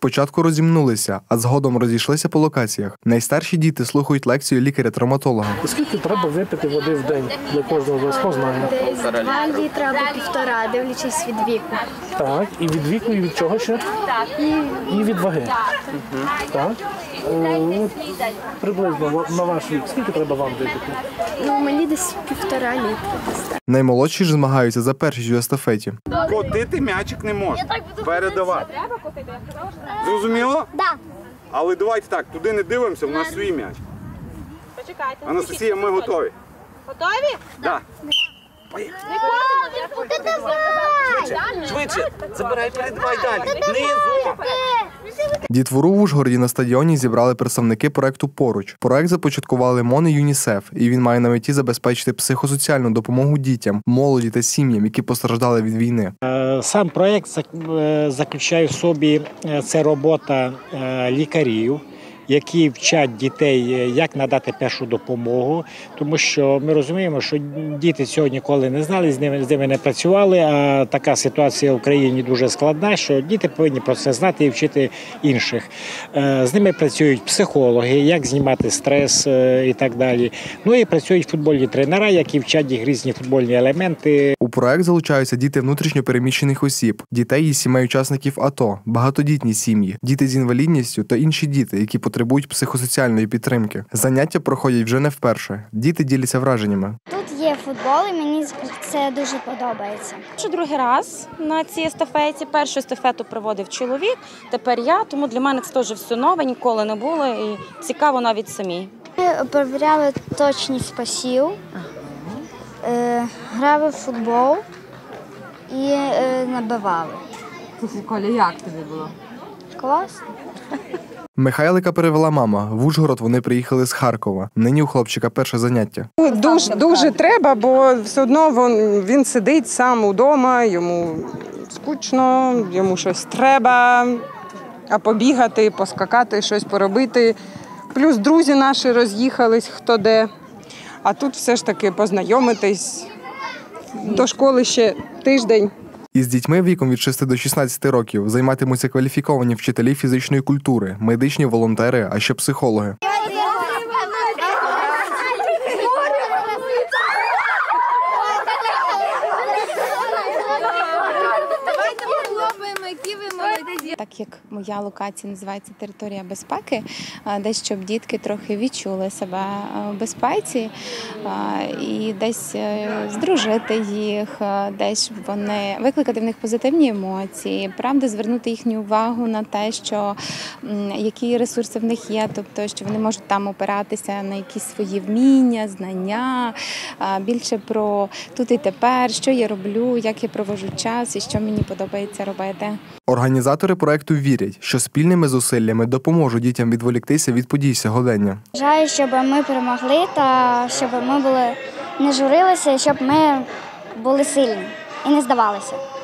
Спочатку розімнулися, а згодом розійшлися по локаціях. Найстарші діти слухають лекцію лікаря-травматолога. Скільки треба випити води в день для кожного з вас? Хто знає? Десь 2 літра або 1,5, дивлячись від віку. Так, і від віку, і від чого ще? І від ваги. Так. Приблизно на ваш вік. Скільки треба вам випити? Ну, мені десь 1,5 літра. Наймолодші ж змагаються за першість у естафеті. Котити м'ячик не можна. Передавати. Зрозуміло? Так. Але давайте так, туди не дивимося, в нас свій м'яч. Почекайте. Анастасія, ми готові. Готові? Так. Швидше, забирай, передавай далі. Низу. Дітвору в Ужгороді на стадіоні зібрали представники проекту «Поруч». Проект започаткували МОН і ЮНІСЕФ, і він має на меті забезпечити психосоціальну допомогу дітям, молоді та сім'ям, які постраждали від війни. Сам проект заключає в собі це робота лікарів, які вчать дітей, як надати першу допомогу, тому що ми розуміємо, що діти цього ніколи не знали, з ними не працювали, а така ситуація в Україні дуже складна, що діти повинні про це знати і вчити інших. З ними працюють психологи, як знімати стрес і так далі. Ну і працюють футбольні тренери, які вчать їх різні футбольні елементи. У проект залучаються діти внутрішньо переміщених осіб, дітей із сімей учасників АТО, багатодітні сім'ї, діти з інвалідністю та інші діти, які потребують психосоціальної підтримки. Заняття проходять вже не вперше. Діти діляться враженнями. Тут є футбол, і мені це дуже подобається. Вже другий раз на цій естафеті. Першу естафету проводив чоловік, тепер я, тому для мене це теж все нове, ніколи не було і цікаво навіть самій. Ми перевіряли точність пасів, грали в футбол і набивали. Коля, як тобі було? Класно. Михайлика перевела мама. В Ужгород вони приїхали з Харкова. Нині у хлопчика перше заняття. Дуже треба, бо все одно він сидить сам удома, йому скучно, йому щось треба, а побігати, поскакати, щось поробити. Плюс друзі наші роз'їхались хто де, а тут все ж таки познайомитись. До школи ще тиждень. Із дітьми віком від 6 до 16 років займатимуться кваліфіковані вчителі фізичної культури, медичні волонтери, а ще психологи. Так як моя локація називається «Територія безпеки», десь щоб дітки трохи відчули себе в безпеці і десь здружити їх, десь щоб вони викликати в них позитивні емоції, правда, звернути їхню увагу на те, що які ресурси в них є, тобто що вони можуть там опиратися на якісь свої вміння, знання, більше про тут і тепер, що я роблю, як я проводжу час і що мені подобається робити. Організатори проекту вірять, що спільними зусиллями допоможуть дітям відволіктися від подій сьогодення. Бажаю, щоб ми перемогли та щоб ми не журилися, щоб ми були сильні і не здавалися.